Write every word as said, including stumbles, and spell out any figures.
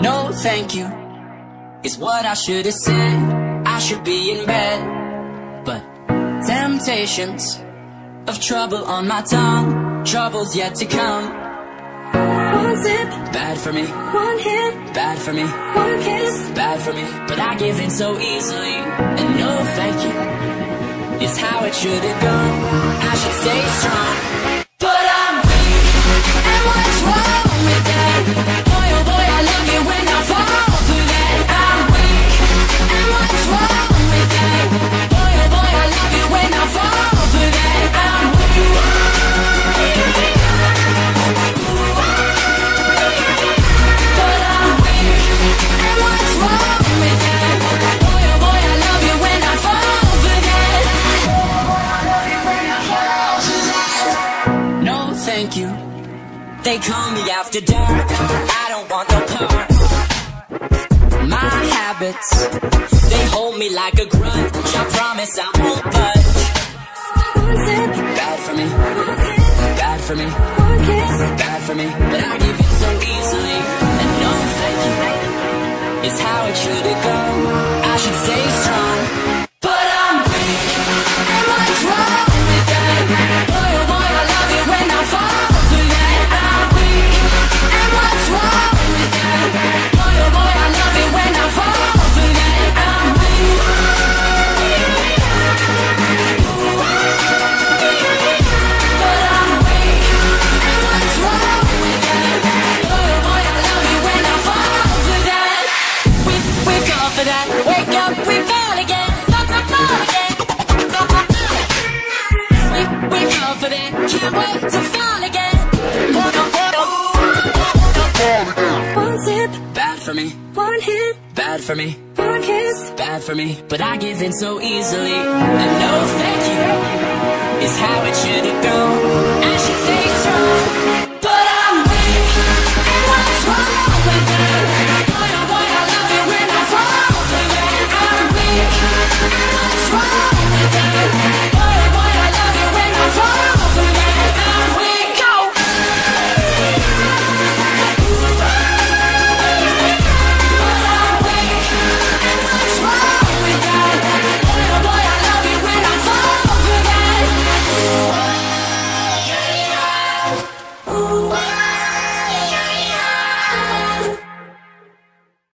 No thank you is what I should have said. I should be in bed, but temptations of trouble on my tongue, troubles yet to come. One sip, bad for me. One hit, bad for me. One kiss, bad for me. But I give in so easily, and no thank you is how it should have gone. I should stay strong, but I'm weak, and what's wrong with that? Boy, oh boy, I love it when I fall for that. I'm weak, and what's wrong with that? Boy, oh boy, I love it when I fall for that. I'm weak, but I'm weak, and what's wrong with that? Boy, oh boy, I love it when I fall for that. No, thank you. They call me after dark, I don't want no part. My habits, they hold me like a grudge. I promise I won't budge. one sip, Bad for me, one hit, bad for me, one kiss, bad for me. But I give it so easily, and no thank you is how it should have gone. I should stay strong, but I'm weak, and what's wrong with that? Boy, oh boy, I love it when I fall for that. I'm weak, and what's wrong with that? Boy, oh boy, I love it when I fall for that. I'm weak, but I'm weak, and what's wrong with that? Boy, oh boy, I love it when I fall for that. We, we fall for that. Wake up, we fall again. Fall, fall, fall again. Fall, fall, fall. We, we fall for that. Can't wait to fall again. one sip, Bad for me, one hit, bad for me, one kiss, bad for me. But I give in so easily, and no thank you is how it should have gone. I should say